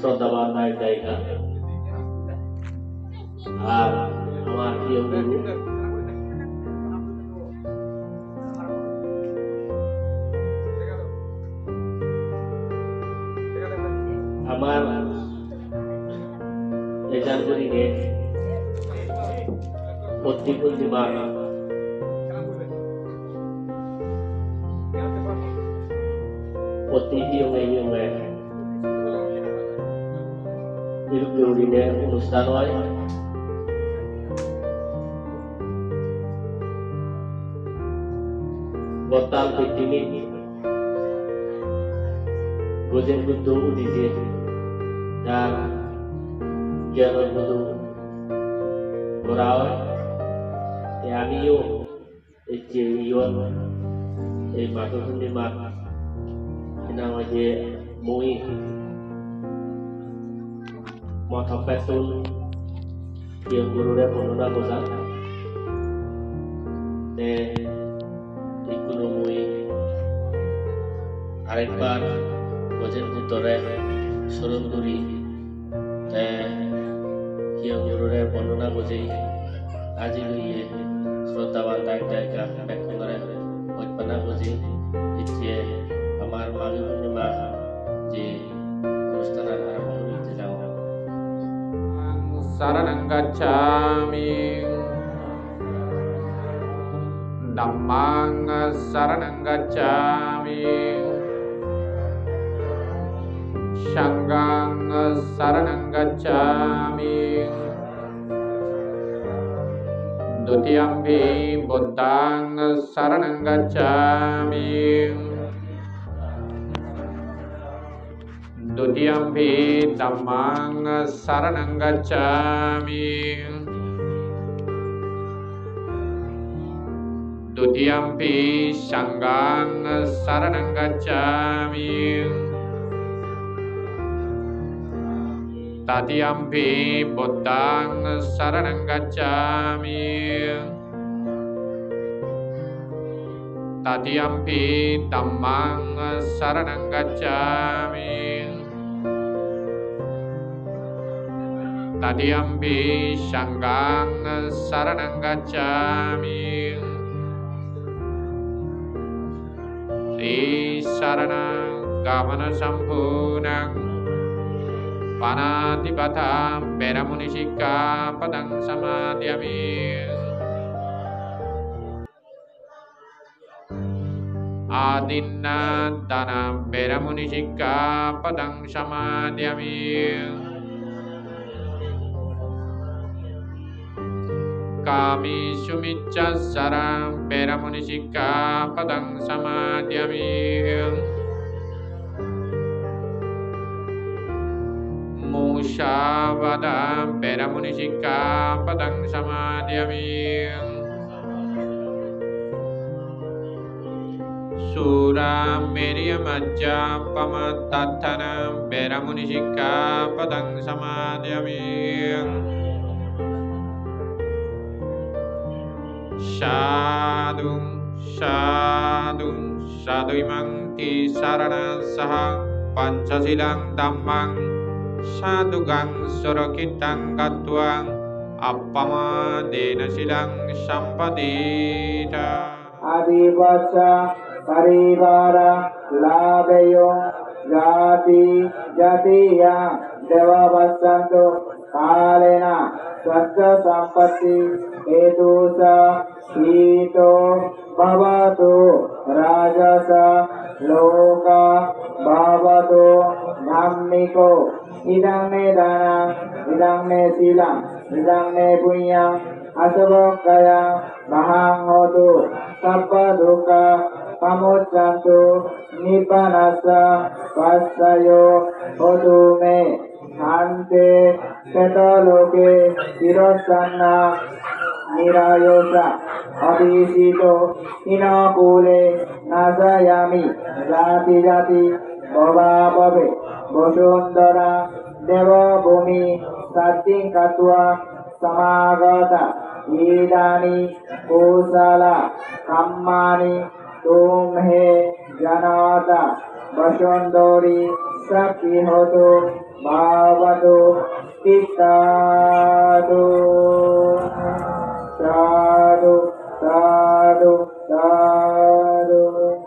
শ্রদ্ধাবান নায়ক নায়িকা আর আমার প্রিয় গুরু আমার এজানপুরিনে প্রতিপন্থীমান প্রতিনিয়মে ইউক্লিউডিনে অনুষ্ঠান হয় গতাল পিটিনি গোজেন Buddha উদিছে dan jalan budu berawal amiyo ejiyon matu ni mat nama je mui motopetun yang guru dia pernah bosan ikuno mui arekbar gojen putore surunduri yang gurure বর্ণনা বুঝি আজি লইয়ে শ্রদ্ধাবান নায়ক নায়িকা ব্যাখ্যা করে বৈপানা বুঝি ইচ্ছে আমার মাঘী পূর্ণিমা যে অনুষ্ঠান আরম্ভ হইতে যাও শরণং গচ্ছামি dhammang শরণং গচ্ছামি Shangang saranang gacchami Dutiyampi buddhang saranang gacchami Dutiyampi dhammang saranang gacchami Dutiyampi shangang saranang gacchami Tatiyampi buddhang saranang gacchami Tatiyampi dhammang saranang gacchami Tatiyampi shangang saranang gacchami Sri saranang gamana sampurnang Panatipata Peramunishika Padang Samadhyami Adinna Dana Peramunishika Padang Samadhyami Kami Sumicha Saram Peramunishika Padang Samadhyami Mushavada Peramunishika Padang Samadhyami Sura Meriya Majja Pamatatthana Peramunishika Padang Samadhyami Sadhum Sadhum Sadhu imangti sarana saha Panchasilang dhammang Sadugang surakitang katuang Appamadena silang sampadita Adivasa parivara labeyong jati jatiya devavasantu kalena swasta sampatti hetusa hito bhavatu rajasa loka bhavatu dhammiko idang me dana idang me silang idang me punyang asavakaya mahang hotu sabba dukkha pamuccantu nibbanasa vassayo hotu me hante setaloke tirosanna nirayosa abhisito inakule nasayami jati jati bhava bhave bosundara deva bhumi sating katwa samagata idani kusala kammani tumhe janata basundori sakhi hotu bhavatu tittadu sadhu sadhu sadhu.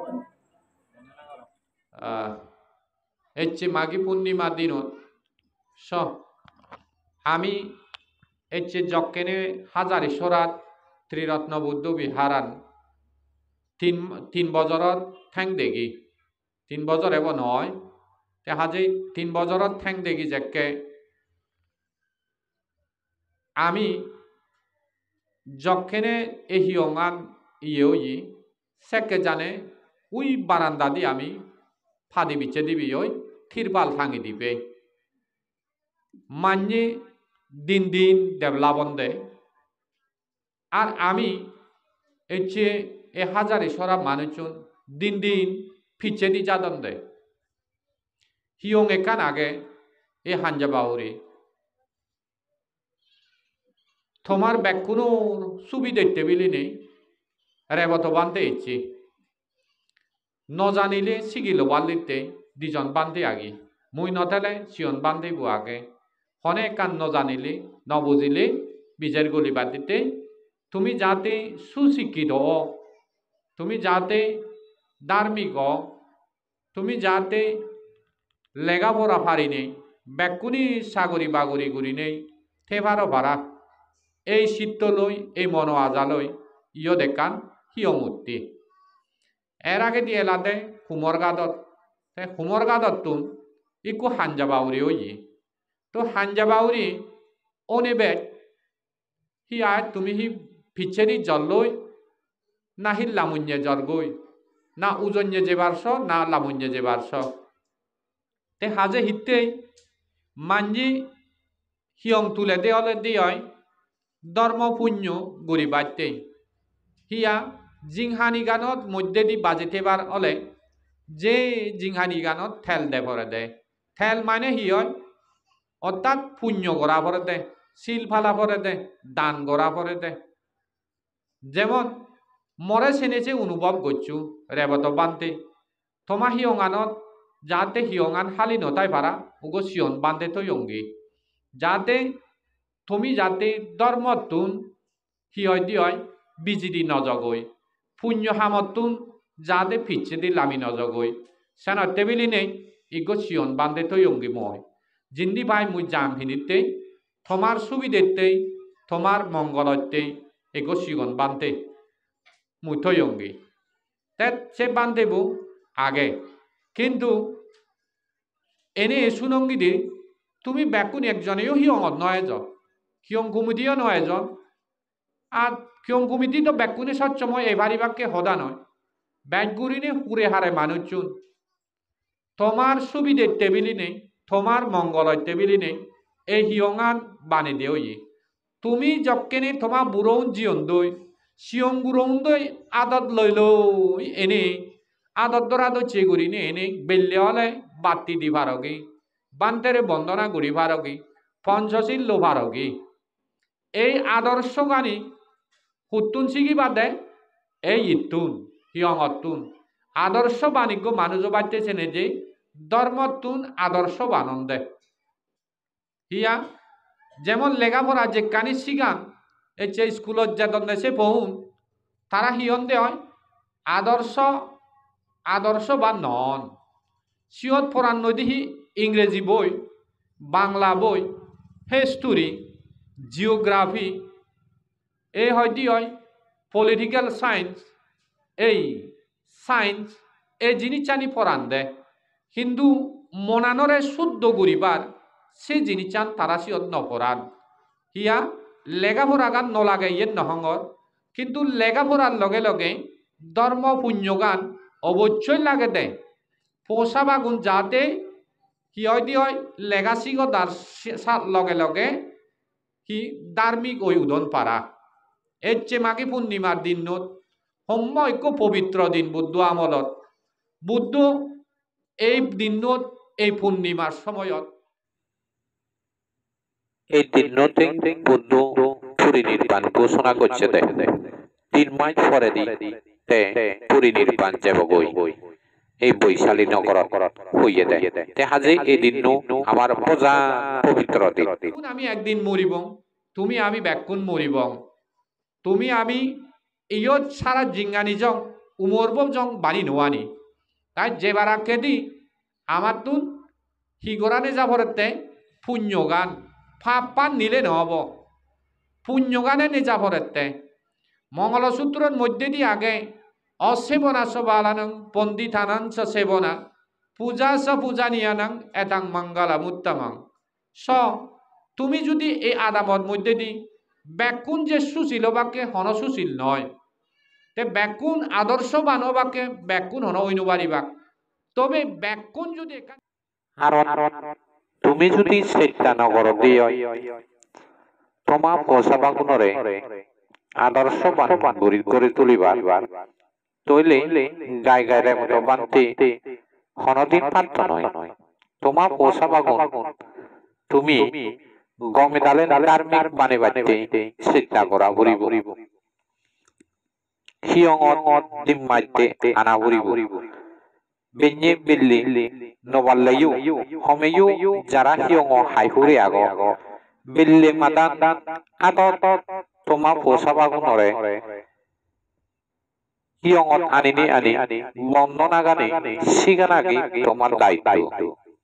এচ্ছে মাঘী পূর্ণিমার দিনত আমি এচ্ছে যক্কেনে হাজারেশ্বরাত ত্রিরত্ন বুদ্ধ বিহারান তিন বছৰত ঠেং দেখি 3 বছর এব নয় তে হাজে 3 বছৰত ঠেং দেখি যেকে আমি যক্কেনে এহিয়ঙান ইয়েও ই সেকে জানে উই বারান্দা দি আমি ফাদি বিচ্ছে দিবি ওই থিরপাল থাঙি দিবে মান্যে দিন দিন ডেভেলপন দে আর আমি এচ্ছে এ হাজারে সরা মানুষজন দিন দিন ফিচ্ছে দি যাদন দে হিয়ং একান আগে এ হাঞ্জা বাউরি তোমার ব্যাকুনো সুবিধে টেবিলি নেই রেবত বানতে ইচ্ছি ন জানিলে সিগিল বালিতে দুজন বান্ধে আগি মুই নথেলে সিয়ন বান্ধে বুয়াগে হনে কান ন জানিলে ন বুঝিলে বিজের গলি বাদিতে তুমি যাতে সুশিক্ষিত তুমি যাতে ধার্মিক তুমি যাতে লেখাপড়া পারি নেই ব্যাকুনি সাগরি বাগরি গুড়ি নেই থেভারও ভাড়া এই শীত লই এই মন আজালই ইয় দেখান হিয়মূর্তি এর আগে দিয়ে এলাতে কুমর গাদত তুন ইকু হাঞ্জা বাউরি ওই তো হাঞ্জা বাউরি ওনে বেট হি আয় তুমি হি ফিচেরি জল্লই না হি লামুঞ্জে জর্গই না উজন্যে যে বারস না লামুঞ্জে যে বারস তে হাজে হিতেই মাঞ্জি হিয়ং তুলে দে হলে দিয় ধর্ম পুণ্য গড়ি বাড়তে হিয়া জিংহানি গানত মধ্যে দি বাজেতেবার হলে যে জিংহানি গানত ঠেল দে ভরে দে ঠেল মানে হিয় অর্থাৎ পুণ্য গড়া ভরে দে শিল ফালা ভরে দে দান গড়া ভরে দে যেমন মরে সেনেছে অনুভব করছু রেবত বানতে তোমা হিয়ঙানত যাতে হিয়ঙান হালি নতাই পারা উগো সিয়ন বান্ধে তো ইয়ঙ্গি যাতে তুমি যাতে ধর্মতুন হিয় দিয় বিজিদি নজগই পুণ্য হামতুন যাতে ফিচ্ছে দি লামি নজগই সেন টেবিলি নেই ইগো সিয়ন বান্ধে তো ইয়ঙ্গি মই জিন্দি ভাই মুই জাম হিনিতেই তোমার সুবিধেতেই তোমার মঙ্গলতেই এগো সিয়ন বান্ধে মুই তো ইয়ঙ্গি তে সে বান্ধেব আগে কিন্তু এনে সুনঙ্গি দি তুমি ব্যাকুন একজনেও হিয়ঙত নয় য হিয়ং কুমিদিও নয় য আর হিয়ং কুমিদি তো ব্যাকুনে সচ্চময় এবারি বাক্যে হদা নয় ব্যাগুরিনে হুরে হারে মানুষজন তোমার সুবিধের টেবিলি নেই তোমার মঙ্গলের টেবিলি নেই এই হিয়ঙান বানে দেও তুমি যকেনে তোমার বুড়ৌন জিয়ন দই সিয়ং গুরৌন দই আদত লইল এনে আদত দরাদ চেগুরিনে এনে বেললে হলে বাতি দি ভারগি বান্তেরে বন্দনা গুড়ি ভারগি পঞ্চশীল লো ভারগি এই আদর্শ গানি হুতুন সিগি বাদে এই ইতুন হিয়ঙতুন আদর্শ বাণিজ্য মানুষ বাড়তেছে নে যে ধর্মতুন আদর্শ বানন্দে হিয়া যেমন লেখাপড়া যে কানি শিগান এই যে স্কুলত যেতন দেশে পহুন তারা হিয়ন দেয় আদর্শ বা নন সিয়ত পড়ান নদী ইংরেজি বই বাংলা বই হিস্টোরি জিওগ্রাফি এই হয়টি হয় পলিটিক্যাল সায়েন্স এই সায়েন্স এই জিনিস চানি পড়ান দে কিন্তু মনানরে শুদ্ধ গরিবার সে জিনিস চান তারা সিয়ত নপড়ান হিয়া লেখাপড়া গান নলাগে ইয়ে নহঙ্গর কিন্তু লেখাপড়ার লগে লগে ধর্ম পুণ্য গান অবশ্যই লাগে দে পোষা বাগুন যাতে কি হয় লেগাসি গদার লগে লগে কি ধার্মিক ওই উদন পারা এর চেয়ে মাঘী পূর্ণিমার দিনত সম্যক পবিত্র দিন বুদ্ধ আমলত বুদ্ধ এই দিনত এই পূর্ণিমার সময়ত এই দিনতে বুদ্ধ পরিনির্বাণ ঘোষণা করছে 3 মাস পরে দি তে পরিনির্বাণ যাব গই এই বৈশালী নগৰত হইয়ে দেয় তে হাজে এই দিননো আমার পূজা পবিত্র দিন এখন আমি একদিন মরিব, তুমি আমি ব্যাকুণ মরিব, তুমি আমি ইয়ত সারা জিঙ্গানি জং উমরব জং বানি নোয়ানি তাই যে বারাকে দি আমার তুন হিগরানে যাবরতে পুণ্য গান ফাপ পান নিলে নহব, পুণ্য গানে নিজাবরতে মঙ্গলসূত্রের মধ্যে দিয়ে আগে অসেবনা সবালানং পণ্ডিতানাং স সেবনা পূজা স পূজা নিয়ানাং এতাং মঙ্গলা মুত্তমাং স তুমি যদি এই আদামত মধ্যে দি ব্যাকুণ যে সুশীল বাক্যে হন সুশীল নয় তে ব্যাকুণ আদর্শ বানবাকে ব্যাকুণ হন ঐনুবারিবাক তবে ব্যাকুণ যদি কারণ তুমি যদি সেটা নগর দিয় তোমার পোষাবাগুনরে আদর্শ বান গড়ি তুলিবার তৈলে গাই গাইরে মতো বানতে হনদিন পাত্র নয় তোমার পোষাবাগুন তুমি গমে দালে ধার্মিক বানে বাড়তে সেটা করা ঘুরিব হিয়ঙত ডিম মাইতে আনা ঘুরিব বেঞ্জে বিল্লি নবাল্লায়ু হমেয়ু যারা হিয়ঙ হাইহুরে আগ বিল্লি মাদান আদত তোমা পোষাবাগুনরে হিয়ঙত আনিনি আনি বন্দনা গানে সিগানাগি তোমার দায়িত্ব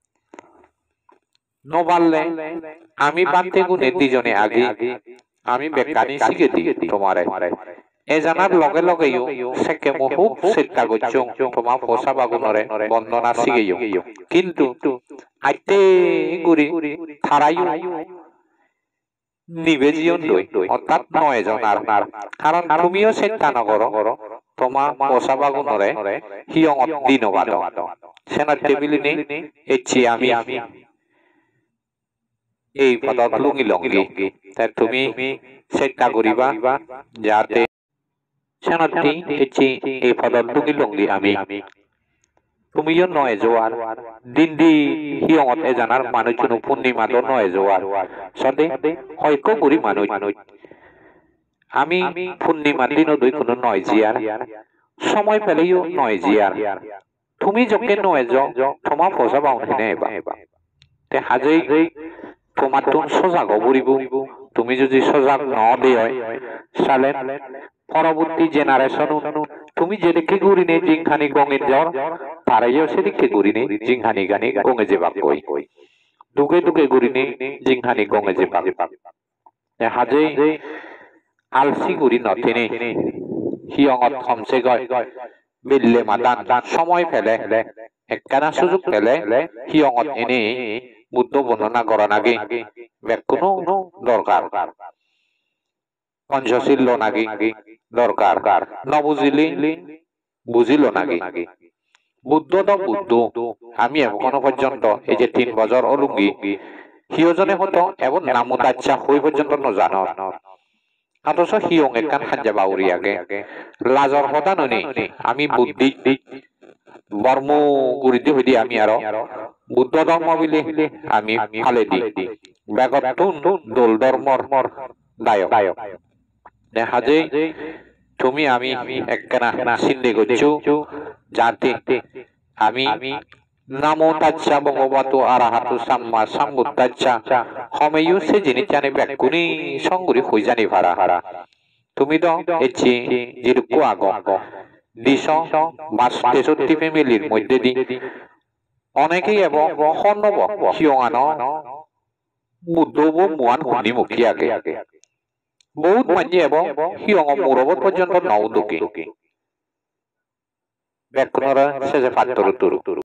নবাল্লে আমি বানতে গুনে দুজনে আগে আমি বেকানি শিখে দিই তোমারে এ জানার লগে লগেও সেকে বহু চেষ্টা করছো তোমার পোষাবাগুনরে বন্দনা শিখেও কিন্তু আইতে গুড়ি থারাইও নিবেদিয়ন লই অর্থাৎ নয় জনার কারণ তুমিও চেষ্টা নকর তোমার পোষাবাগুনরে হিয়ঙত দিনবাদ সেনার টেবিলিনি এচ্ছি আমি এই পদত লুঙ্গি লঙ্গি তাই তুমি চেষ্টা করিবা যাতে সেনাটি এচ্ছি এই পদত লুঙ্গি লঙ্গি আমি তুমিও নয় জোয়ার দিন দি হিয়ঙত এ জানার মানুষ পূর্ণিমা তো নয় জোয়ার সদে হয়কো করি মানুষ আমি পূর্ণিমা দিনও দুই কোনো নয় জিয়ার সময় পেলেও নয় জিয়ার তুমি যকে নয় তোমার পোষা পাও না তে হাজেই তোমার তুন সজাগ বলিব তুমি যদি সজাগ ন দেয় সালে পরবর্তী জেনারেশন তুমি যেদিকে ঘুরি নেই জিংখানি গঙের জ্বর তারাইও সেদিকে ঘুরি নেই জিংখানি গানি গঙে যে বাক কই দুকে দুকে ঘুরি নেই জিংখানি গঙে যে বাক হাজে আলসি ঘুরি নথেনে হিয়ঙত থমসে গয় বিল্লে মাদান সময় ফেলে একখানা সুযোগ পেলে হিয়ঙত এনে বুদ্ধ বর্ণনা করা নাগে ব্যাকুনো দরকার পঞ্চশীল নাগে দরকার নবুঝিলি বুঝিল নাগে বুদ্ধ দ বুদ্ধ আমি এখনো পর্যন্ত এই যে 3 বছর অলুঙ্গি হিয়জনে হতো এবং নামুতাচ্ছা হই পর্যন্ত ন জানো অথচ হিয়ং একখান হাঞ্জা বাউরি আগে লাজর হতা ননি আমি বুদ্ধি বর্ম গুরিতে হইদি আমি আরো বুদ্ধ ধর্ম বিলে আমি ফালে দি ব্যাগতুন দোল ধর্মর দায়ক দেখা যে তুমি আমি একখানা সিন্ধে করছো যাতে আমি নামো তাচ্ছা ভগবতো আরাহাতু সাম্মা সাম্বুদ্ধাচ্ছা হমেয়ু সে জিনিস জানে ব্যাকুনি সঙ্গুরি হই জানি ভাড়া তুমি তো এচ্ছি যেরকম আগ দিশ বা 63 ফ্যামিলির মধ্যে দি অনেকেই এবং হনব হিয়ঙানো বুদ্ধব মুয়ান হুনি মুখী আগে বহুত মাঝে এবং হিয়ঙ মুরবত পর্যন্ত নও দুকে ব্যাকুণরা শেষে পাত্র তুরু